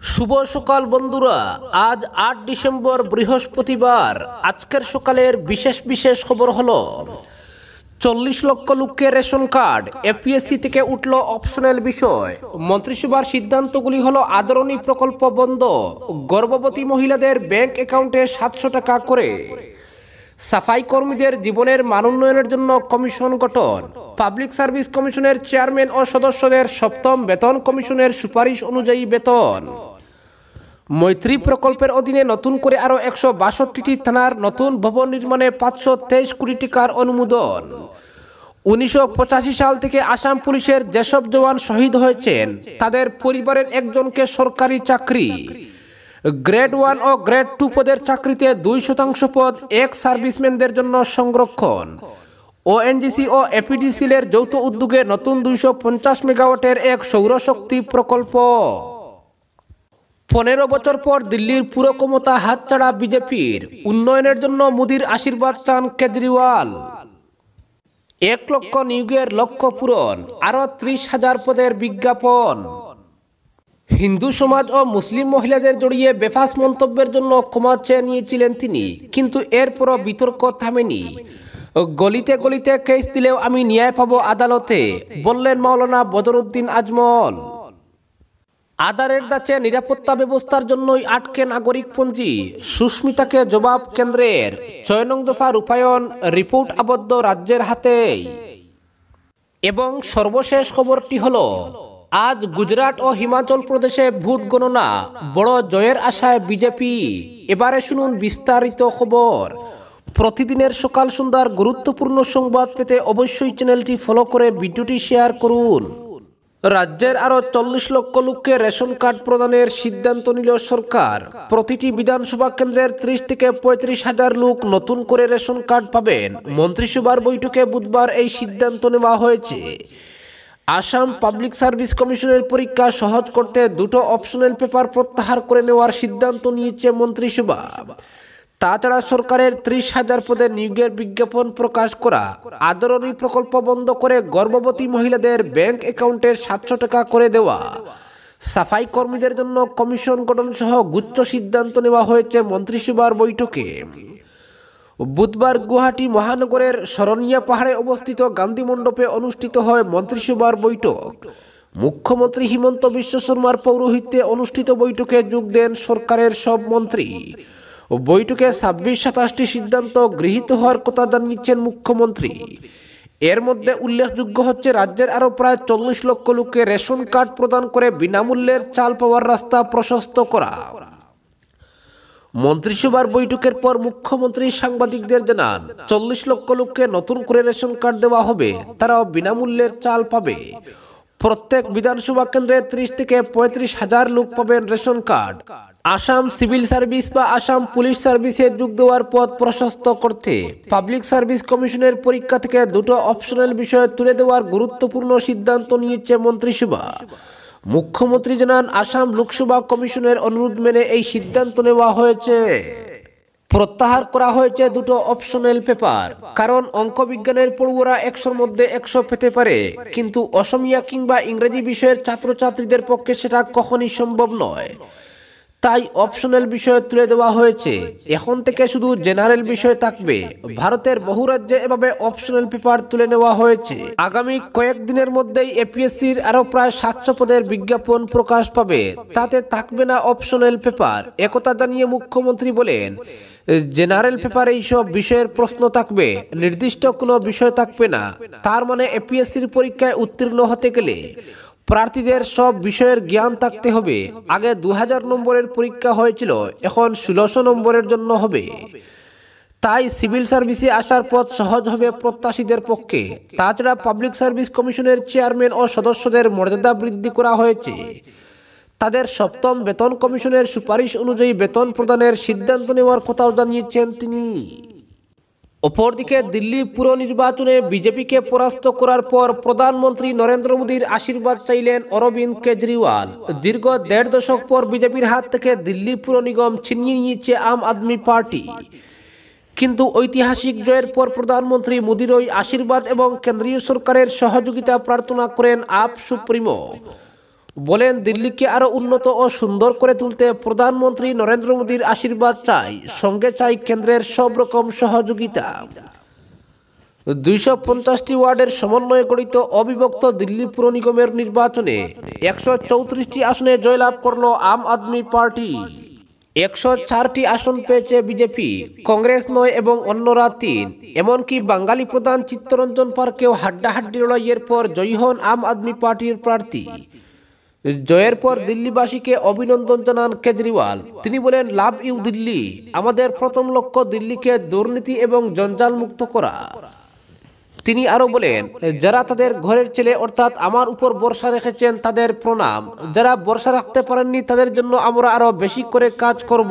শুভ সকাল বন্ধুরা। আজ ৮ ডিসেম্বর বৃহস্পতিবার। আজকের সকালের বিশেষ বিশেষ খবর হলো ৪০ লক্ষ লোকের রেশন কার্ড, এপিএসসি থেকে উঠল অপশনাল বিষয়। মন্ত্রিসভার সিদ্ধান্তগুলি হলো আদরণী প্রকল্প বন্ধ, গর্ভবতী মহিলাদের ব্যাংক অ্যাকাউন্টে ৭০০ টাকা করে, সাফাই কর্মীদের জীবনের মান উন্নয়নের জন্য কমিশন গঠন, পাবলিক সার্ভিস কমিশনের চেয়ারম্যান ও সদস্যদের সপ্তম বেতন কমিশনের সুপারিশ অনুযায়ী বেতন, মৈত্রী প্রকল্পের অধীনে নতুন করে আরও ১৬২টি থানার নতুন ভবন নির্মাণে ৫২৩ কোটি টাকার অনুমোদন। ১৯৮৫ সাল থেকে আসাম পুলিশের যেসব জওয়ান শহীদ হয়েছেন তাদের পরিবারের একজনকে সরকারি চাকরি, গ্রেড 1 ও গ্রেড 2 পদের চাকরিতে ২% পদ এক্স সার্ভিসম্যানদের জন্য সংরক্ষণ। ওএনজিসি ও এপিডিসিএল-এর যৌথ উদ্যোগে নতুন ২৫০ মেগাওয়াটের এক সৌরশক্তি প্রকল্প। ১৫ বছর পর দিল্লির পুরো ক্ষমতা হাতছাড়া বিজেপির, উন্নয়নের জন্য মোদির আশীর্বাদ চান কেজরিওয়াল। ১ লক্ষ নিয়োগের লক্ষ্য পূরণ, আরও ৩০,০০০ পদের বিজ্ঞাপন। হিন্দু সমাজ ও মুসলিম মহিলাদের জড়িয়ে বেফাস মন্তব্যের জন্য ক্ষমা চেয়ে নিয়েছিলেন তিনি, কিন্তু এরপরও বিতর্ক থামেনি। গলিতে গলিতে কেস দিলেও আমি ন্যায় পাবো আদালতে, বললেন মাওলানা বদরুদ্দিন আজমল। আধারের ধাঁচে নিরাপত্তা ব্যবস্থার জন্যই আটকে নাগরিকপঞ্জি, সুস্মিতাকে জবাব কেন্দ্রের। ৬ নং দফা রূপায়ণ রিপোর্ট আবদ্ধ রাজ্যের হাতেই। এবং সর্বশেষ খবরটি হলো, আজ গুজরাট ও হিমাচল প্রদেশে ভোট গণনা, বড় জয়ের আশায় বিজেপি। এবারে শুনুন বিস্তারিত খবর। প্রতিদিনের সকাল সন্ধ্যার গুরুত্বপূর্ণ সংবাদ পেতে অবশ্যই চ্যানেলটি ফলো করে ভিডিওটি শেয়ার করুন। রাজ্যের আরও ৪০ লক্ষ লোককে রেশন কার্ড প্রদানের সিদ্ধান্ত নিল সরকার। প্রতিটি বিধানসভা কেন্দ্রের ৩০ থেকে ৩৫,০০০ লোক নতুন করে রেশন কার্ড পাবেন। মন্ত্রিসভার বৈঠকে বুধবার এই সিদ্ধান্ত নেওয়া হয়েছে। আসাম পাবলিক সার্ভিস কমিশনের পরীক্ষা সহজ করতে দুটো অপশনাল পেপার প্রত্যাহার করে নেওয়ার সিদ্ধান্ত নিয়েছে মন্ত্রিসভা। তাছাড়া সরকারের ৩০,০০০ পদে নিয়োগের বিজ্ঞাপন প্রকাশ করা, আদরণী প্রকল্প বন্ধ করে গর্ভবতী মহিলাদের ব্যাংক অ্যাকাউন্টে ৭০০ টাকা করে দেওয়া, সাফাই কর্মীদের জন্য কমিশন গঠন সহ গুচ্ছ সিদ্ধান্ত নেওয়া হয়েছে মন্ত্রিসভার বৈঠকে। বুধবার গুয়াহাটি মহানগরের শরণিয়া পাহাড়ে অবস্থিত গান্ধী মণ্ডপে অনুষ্ঠিত হয় মন্ত্রিসভার বৈঠক। মুখ্যমন্ত্রী হিমন্ত বিশ্ব শর্মার পৌরোহিত্যে অনুষ্ঠিত বৈঠকে যোগ দেন সরকারের সব মন্ত্রী। বৈঠকে ২৬-২৭টি সিদ্ধান্ত গৃহীত হওয়ার কথা জানিয়েছেন মুখ্যমন্ত্রী। এর মধ্যে উল্লেখযোগ্য হচ্ছে, রাজ্যের আরও প্রায় ৪০ লক্ষ লোককে রেশন কার্ড প্রদান করে বিনামূল্যের চাল পাওয়ার রাস্তা প্রশস্ত করা। মন্ত্রিসভার বৈঠকের পর মুখ্যমন্ত্রী সাংবাদিকদের জানান, ৪০ লক্ষ লোককে নতুন করে রেশন কার্ড দেওয়া হবে, তারাও বিনামূল্যের চাল পাবে। প্রত্যেক বিধানসভা কেন্দ্রে ৩০ থেকে ৩৫,০০০ লোক পাবেন ration card. Assam civil service বা আসাম পুলিশ সার্ভিসে যোগ দেওয়ার পথ প্রশস্ত করতে পাবলিক সার্ভিস কমিশনের পরীক্ষা থেকে দুটো অপশনাল বিষয় তুলে দেওয়ার গুরুত্বপূর্ণ সিদ্ধান্ত নিয়েছে মন্ত্রিসভা। মুখ্যমন্ত্রী জানান, আসাম লোকসভা কমিশনের অনুরোধ মেনে এই সিদ্ধান্ত নেওয়া হয়েছে। প্রত্যাহার করা হয়েছে দুটো অপশনাল পেপার, কারণ অঙ্ক বিজ্ঞানের পড়ুয়ারা ১০০-র মধ্যে ১০০ পেতে পারে, কিন্তু অসমীয়া কিংবা ইংরেজি বিষয়ের ছাত্রছাত্রীদের পক্ষে সেটা কখনই সম্ভব নয়। তাই অপশনাল বিষয় তুলে দেওয়া হয়েছে। এখন থেকে শুধু জেনারেল বিষয় থাকবে। ভারতের বহু রাজ্যে এভাবে অপশনাল পেপার তুলে নেওয়া হয়েছে। আগামী কয়েকদিনের মধ্যেই এপিএসসির আরও প্রায় ৭০০ পদের বিজ্ঞাপন প্রকাশ পাবে, তাতে থাকবে না অপশনাল পেপার। একথা জানিয়ে মুখ্যমন্ত্রী বলেন, জেনারেল পেপারে এইসব বিষয়ের প্রশ্ন থাকবে, নির্দিষ্ট কোনো বিষয় থাকবে না। তার মানে এপিএসসির পরীক্ষায় উত্তীর্ণ হতে গেলে প্রার্থীদের সব বিষয়ের জ্ঞান থাকতে হবে। আগে ২০০০ নম্বরের পরীক্ষা হয়েছিল, এখন ১৬০০ নম্বরের জন্য হবে। তাই সিভিল সার্ভিসে আসার পথ সহজ হবে প্রত্যাশীদের পক্ষে। তাছাড়া পাবলিক সার্ভিস কমিশনের চেয়ারম্যান ও সদস্যদের মর্যাদা বৃদ্ধি করা হয়েছে। তাদের সপ্তম বেতন কমিশনের সুপারিশ অনুযায়ী বেতন প্রদানের সিদ্ধান্ত নেওয়ার কথাও জানিয়েছেন তিনি। অপরদিকে দিল্লি পুর নির্বাচনে বিজেপিকে পরাস্ত করার পর প্রধানমন্ত্রী নরেন্দ্র মোদীর আশীর্বাদ চাইলেন অরবিন্দ কেজরিওয়াল। দীর্ঘ ১.৫ দশক পর বিজেপির হাত থেকে দিল্লি পুর নিগম ছিনিয়ে নিয়েছে আম আদমি পার্টি। কিন্তু ঐতিহাসিক জয়ের পর প্রধানমন্ত্রী মোদীর ওই আশীর্বাদ এবং কেন্দ্রীয় সরকারের সহযোগিতা প্রার্থনা করেন আপ সুপ্রিমো। বলেন, দিল্লিকে আরো উন্নত ও সুন্দর করে তুলতে প্রধানমন্ত্রী নরেন্দ্র মোদীর আশীর্বাদ চাই, সঙ্গে চাই কেন্দ্রের সব রকম সহযোগিতা। 250টি ওয়ার্ডের সমন্বয়ে গঠিত অবিভক্ত দিল্লি পুর নিগমের নির্বাচনে 134টি আসনে জয়লাভ করল আম আদমি পার্টি। 104টি আসন পেয়েছে বিজেপি, কংগ্রেস 9 এবং অন্যরা 3। এমনকি বাঙালি প্রধান চিত্তরঞ্জন পার্কেও হাড্ডাহাড্ডি লড়াইয়ের পর জয়ী হন আম আদমি পার্টির প্রার্থী। জয়ের পর দিল্লিবাসীকে অভিনন্দন জানান কেজরিওয়াল। তিনি বলেন, লাভ ইউ দিল্লি। আমাদের প্রথম লক্ষ্য দিল্লিকে দুর্নীতি এবং জঞ্জাল মুক্ত করা। তিনি আরো বলেন, যারা তাদের ঘরের ছেলে অর্থাৎ আমার উপর ভরসা রেখেছেন তাদের প্রণাম, যারা ভরসা রাখতে পারেননি তাদের জন্য আমরা আরো বেশি করে কাজ করব।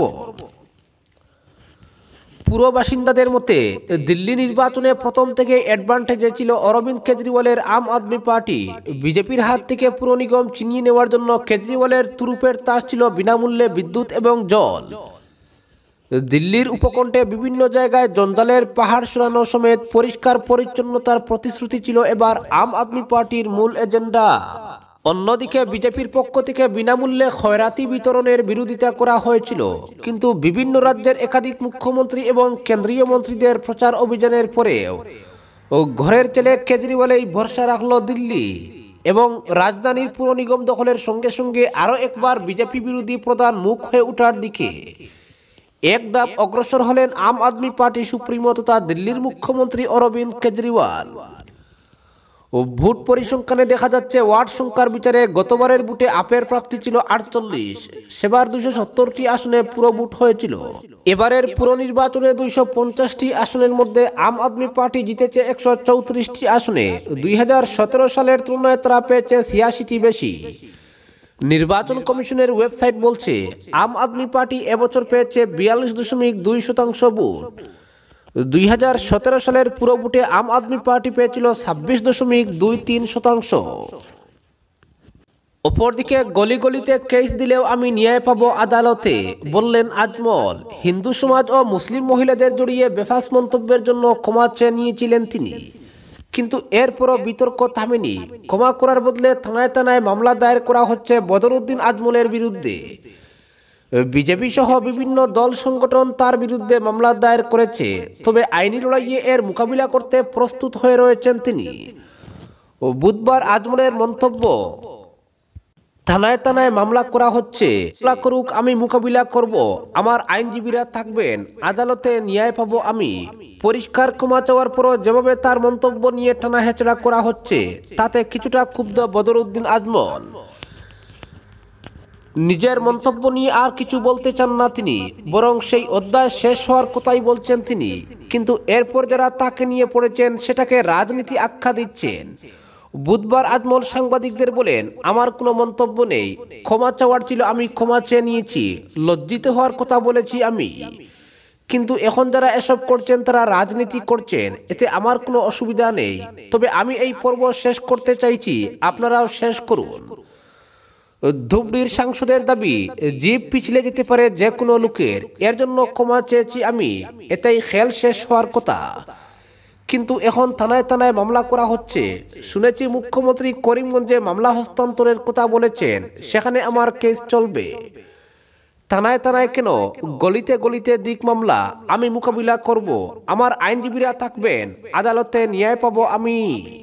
পুরো বাসিন্দাদের মতে দিল্লি নির্বাচনে প্রথম থেকে অ্যাডভান্টেজে ছিল অরবিন্দ কেজরিওয়ালের আম আদমি পার্টি। বিজেপির হাত থেকে পুর নিগম ছিনিয়ে নেওয়ার জন্য কেজরিওয়ালের তুরুপের তাস ছিল বিনামূল্যে বিদ্যুৎ এবং জল। দিল্লির উপকণ্ঠে বিভিন্ন জায়গায় জঞ্জালের পাহাড় সরানো সমেত পরিষ্কার পরিচ্ছন্নতার প্রতিশ্রুতি ছিল এবার আম আদমি পার্টির মূল এজেন্ডা। অন্যদিকে বিজেপির পক্ষ থেকে বিনামূল্যে খয়রাতি বিতরণের বিরোধিতা করা হয়েছিল, কিন্তু বিভিন্ন রাজ্যের একাধিক মুখ্যমন্ত্রী এবং কেন্দ্রীয় মন্ত্রীদের প্রচার অভিযানের পরেও ঘরের ছেলে কেজরিওয়ালেই ভরসা রাখল দিল্লি এবং রাজধানীর পুর নিগম দখলের সঙ্গে সঙ্গে আরও একবার বিজেপি বিরোধী প্রধান মুখ হয়ে ওঠার দিকে এক ধাপ অগ্রসর হলেন আম আদমি পার্টি সুপ্রিমো তথা দিল্লির মুখ্যমন্ত্রী অরবিন্দ কেজরিওয়াল। ভোট পরিসংখ্যানে দেখা যাচ্ছে ওয়ার্ড সংখ্যার বিচারে গতবারের ভোটে আপের প্রাপ্তি ছিল 48, সেবার 270টি আসনে পুরো ভোট হয়েছিল। এবারের পুর নির্বাচনে 250টি আসনের মধ্যে আম আদমি পার্টি জিতেছে 134টি আসনে। 2017 সালের তুলনায় তারা পেয়েছে 86টি বেশি। নির্বাচন কমিশনের ওয়েবসাইট বলছে আম আদমি পার্টি এবছর পেয়েছে 42.2% ভোট। 2017 সালের পুরো ভোটে আম আদমি পার্টি পেয়েছিল 26.23%। অপরদিকে গলি গলিতে কেস দিলেও আমি ন্যায় পাবো আদালতে, বললেন আজমল। হিন্দু সমাজ ও মুসলিম মহিলাদের জড়িয়ে বেফাস মন্তব্যের জন্য ক্ষমা চেয়ে নিয়েছিলেন তিনি, কিন্তু এরপরও বিতর্ক থামেনি। ক্ষমা করার বদলে থানায় থানায় মামলা দায়ের করা হচ্ছে বদরুদ্দিন আজমলের বিরুদ্ধে। বিজেপি সহ বিভিন্ন দল সংগঠন তার বিরুদ্ধে মামলা দায়ের করেছে, তবে আইনি লড়াইয়ে এর মোকাবিলা করতে প্রস্তুত হয়ে রয়েছেন তিনি। বুধবার আজমলের মন্তব্য, থানায় থানায় মামলা করা হচ্ছে, মামলা করুক, আমি মোকাবিলা করব, আমার আইনজীবীরা থাকবেন, আদালতে ন্যায় পাবো আমি। পরিষ্কার ক্ষমা চাওয়ার পরও যেভাবে তার মন্তব্য নিয়ে টানা হেচড়া করা হচ্ছে তাতে কিছুটা ক্ষুব্ধ বদরুদ্দিন আজমল। নিজের মন্তব্য নিয়ে আর কিছু বলতে চান না তিনি, বরং সেই অধ্যায় শেষ হওয়ার কথাই বলছেন তিনি। কিন্তু এরপর যারা তাকে নিয়ে পড়েছেন সেটাকে রাজনীতি আখ্যা দিচ্ছেন। বুধবার আজমল সাংবাদিকদের বলেন, আমার কোনো মন্তব্য নেই, ক্ষমা চাওয়ার ছিল আমি ক্ষমা চেয়ে নিয়েছি, লজ্জিত হওয়ার কথা বলেছি আমি। কিন্তু এখন যারা এসব করছেন তারা রাজনীতি করছেন, এতে আমার কোনো অসুবিধা নেই, তবে আমি এই পর্ব শেষ করতে চাইছি, আপনারাও শেষ করুন। ধুবড়ির সাংসদের দাবি, জিপ পিছলে যেতে পারে যে কোনো লোকের, এর জন্য ক্ষমা চেয়েছি আমি, এটাই খেল শেষ হওয়ার কথা। কিন্তু এখন থানায় থানায় মামলা করা হচ্ছে। শুনেছি মুখ্যমন্ত্রী করিমগঞ্জে মামলা হস্তান্তরের কথা বলেছেন, সেখানে আমার কেস চলবে। থানায় থানায় কেন, গলিতে গলিতে দিক মামলা, আমি মোকাবিলা করব, আমার আইনজীবীরা থাকবেন, আদালতে ন্যায় পাবো আমি।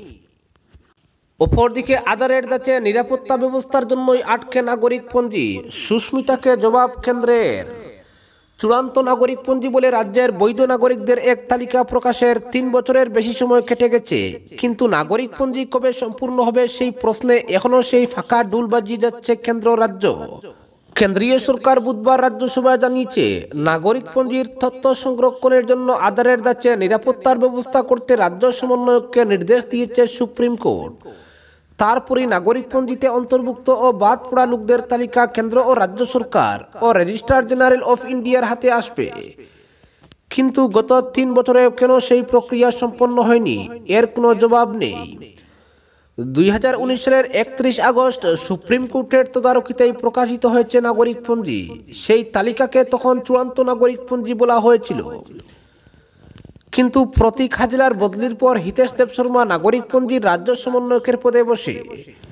অপরদিকে আধারের দাচে নিরাপত্তা ব্যবস্থার জন্যই আটকে নাগরিকপঞ্জি, সুস্মিতাকে জবাব কেন্দ্রের। চূড়ান্ত নাগরিকপঞ্জি বলে রাজ্যের বৈধ নাগরিকদের এক তালিকা প্রকাশের 3 বছরের বেশি সময় কেটে গেছে, কিন্তু নাগরিকপঞ্জি কবে সম্পূর্ণ হবে সেই প্রশ্নে এখনো সেই ফাঁকা ডুল বাজিয়ে যাচ্ছে কেন্দ্র রাজ্য। কেন্দ্রীয় সরকার বুধবার রাজ্যসভায় জানিয়েছে, নাগরিকপঞ্জির তথ্য সংরক্ষণের জন্য আধারের দাচে নিরাপত্তার ব্যবস্থা করতে রাজ্য সমন্বয়ককে নির্দেশ দিয়েছে সুপ্রিম কোর্ট। তারপরই নাগরিকপঞ্জিতে অন্তর্ভুক্ত ও বাদ পড়া লোকদের তালিকা কেন্দ্র ও রাজ্য সরকার ও রেজিস্ট্রার জেনারেল অফ ইন্ডিয়ার হাতে আসবে। কিন্তু গত 3 বছরে কেন সেই প্রক্রিয়া সম্পন্ন হয়নি, এর কোনো জবাব নেই। 2019 সালের 31 আগস্ট সুপ্রিম কোর্টের তদারকিতেই প্রকাশিত হয়েছে নাগরিকপঞ্জি। সেই তালিকাকে তখন চূড়ান্ত নাগরিকপঞ্জি বলা হয়েছিল। কিন্তু প্রতীক হাজলার বদলির পর হিতেশ দেব শর্মা নাগরিকপঞ্জির রাজ্য সমন্বয়কের পদে বসে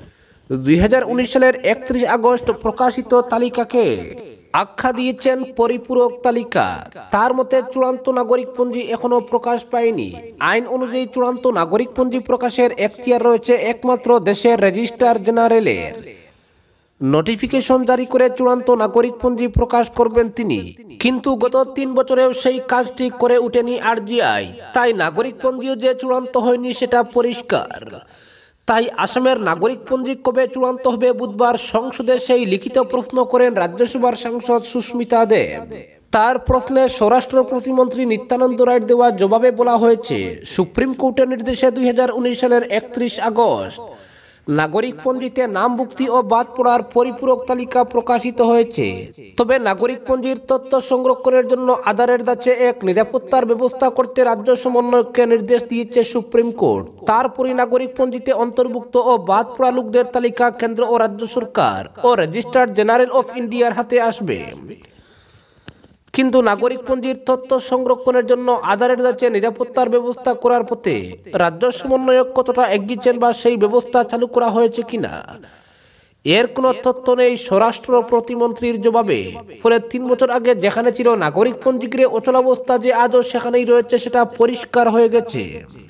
2019 সালের 31 আগস্ট প্রকাশিত তালিকাকে আখ্যা দিয়েছেন পরিপূরক তালিকা। তার মতে চূড়ান্ত নাগরিকপঞ্জি এখনো প্রকাশ পায়নি। আইন অনুযায়ী চূড়ান্ত নাগরিকপঞ্জি প্রকাশের এখতিয়ার রয়েছে একমাত্র দেশের রেজিস্ট্রার জেনারেলের। নোটিফিকেশন জারি করে চূড়ান্ত নাগরিকপঞ্জি প্রকাশ করবেন তিনি, কিন্তু গত 3 বছরেও সেই কাজটি করে ওঠেনি আরজিআই। তাই নাগরিকপঞ্জিও যে চূড়ান্ত হয়নি সেটা পরিষ্কার। তাই আসামের নাগরিকপঞ্জি কবে চূড়ান্ত হবে, বুধবার সংসদে সেই লিখিত প্রশ্ন করেন রাজ্যসভার সাংসদ সুস্মিতা দেব। তার প্রশ্নে স্বরাষ্ট্র প্রতিমন্ত্রী নিত্যানন্দ রায়ের দেওয়া জবাবে বলা হয়েছে, সুপ্রিম কোর্টের নির্দেশে 2019 সালের 31 আগস্ট নাগরিকপঞ্জিতে নামভুক্তি ও বাদ পড়ার পরিপূরক তালিকা প্রকাশিত হয়েছে। তবে নাগরিকপঞ্জির তথ্য সংরক্ষণের জন্য আধারের ধাঁচে এক নিরাপত্তার ব্যবস্থা করতে রাজ্য সমন্বয়ককে নির্দেশ দিয়েছে সুপ্রিম কোর্ট। তারপরই নাগরিকপঞ্জিতে অন্তর্ভুক্ত ও বাদ পড়া লোকদের তালিকা কেন্দ্র ও রাজ্য সরকার ও রেজিস্ট্রার জেনারেল অফ ইন্ডিয়ার হাতে আসবে। কিন্তু নাগরিকপঞ্জির তথ্য সংরক্ষণের জন্য আধারের ধাঁচে নিরাপত্তার ব্যবস্থা করার পথে রাজ্য সমন্বয়ক কতটা এগিয়েছেন বা সেই ব্যবস্থা চালু করা হয়েছে কিনা এর কোনো তথ্য নেই স্বরাষ্ট্র প্রতিমন্ত্রীর জবাবে। ফলে 3 বছর আগে যেখানে ছিল নাগরিকপঞ্জি ঘিরে অচলাবস্থা যে আজও সেখানেই রয়েছে সেটা পরিষ্কার হয়ে গেছে।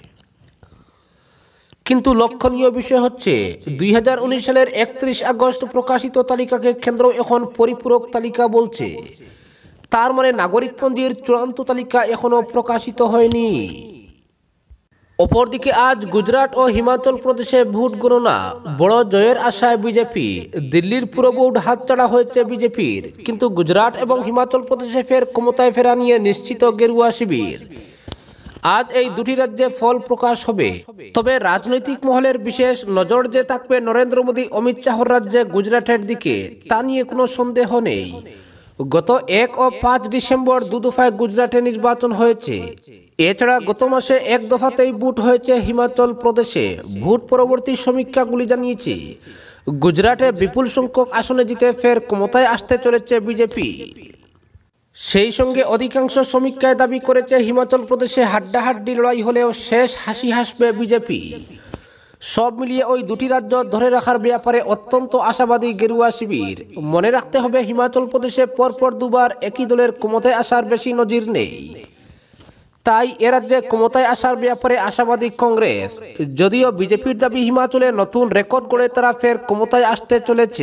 কিন্তু লক্ষণীয় বিষয় হচ্ছে 2019 সালের 31 আগস্ট প্রকাশিত তালিকাকে কেন্দ্র এখন পরিপূরক তালিকা বলছে। তার মানে নাগরিকপঞ্জির চূড়ান্ত তালিকা এখনো প্রকাশিত হয়নি। অপরদিকে আজ গুজরাট ও হিমাচল প্রদেশে ভোট গণনা, বড় জয়ের আশায় বিজেপি। দিল্লির পুরো ভোট হাতছাড়া হয়েছে বিজেপির, কিন্তু গুজরাট এবং হিমাচল প্রদেশে ফের ক্ষমতায় ফেরা নিয়ে নিশ্চিত গেরুয়া শিবির। আজ এই দুটি রাজ্যে ফল প্রকাশ হবে। তবে রাজনৈতিক মহলের বিশেষ নজর যে থাকবে নরেন্দ্র মোদী অমিত শাহর রাজ্যে গুজরাটের দিকে, তা নিয়ে কোনো সন্দেহ নেই। গত 1 ও 5 ডিসেম্বর 2 দফায় গুজরাটে নির্বাচন হয়েছে। এছাড়া গত মাসে 1 দফাতেই ভোট হয়েছে হিমাচল প্রদেশে। ভোট পরবর্তী সমীক্ষাগুলি জানিয়েছে গুজরাটে বিপুল সংখ্যক আসনে জিতে ফের ক্ষমতায় আসতে চলেছে বিজেপি। সেই সঙ্গে অধিকাংশ সমীক্ষায় দাবি করেছে হিমাচল প্রদেশে হাড্ডাহাড্ডি লড়াই হলেও শেষ হাসি হাসবে বিজেপি। সব মিলিয়ে ওই দুটি রাজ্য ধরে রাখার ব্যাপারে অত্যন্ত আশাবাদী গেরুয়া শিবির। মনে রাখতে হবে হিমাচল প্রদেশে পরপর 2 বার একই দলের ক্ষমতায় আসার বেশি নজির নেই। তাই এ রাজ্যে ক্ষমতায় আসার ব্যাপারে আশাবাদী কংগ্রেস। যদিও বিজেপির দাবি হিমাচলে নতুন রেকর্ড গড়ে তারা ফের ক্ষমতায় আসতে চলেছে।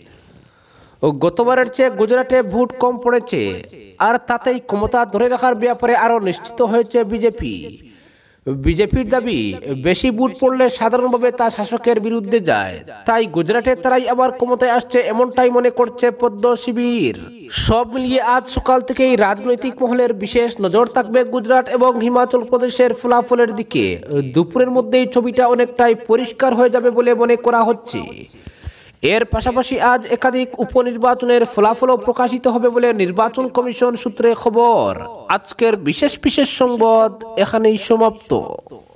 গতবারের চেয়ে গুজরাটে ভোট কম পড়েছে, আর তাতেই ক্ষমতা ধরে রাখার ব্যাপারে আরও নিশ্চিত হয়েছে বিজেপি। বিজেপির দাবি বেশি ভোট পড়লে সাধারণভাবে তা শাসকের বিরুদ্ধে যায়। তাই গুজরাটে তারাই আবার ক্ষমতায় আসছে এমনটাই মনে করছে পদ্ম শিবির। সব মিলিয়ে আজ সকাল থেকেই রাজনৈতিক মহলের বিশেষ নজর থাকবে গুজরাট এবং হিমাচল প্রদেশের ফলাফলের দিকে। দুপুরের মধ্যেই ছবিটা অনেকটাই পরিষ্কার হয়ে যাবে বলে মনে করা হচ্ছে। এর পাশাপাশি আজ একাধিক উপনির্বাচনের ফলাফলও প্রকাশিত হবে বলে নির্বাচন কমিশন সূত্রে খবর। আজকের বিশেষ সংবাদ এখানেই সমাপ্ত।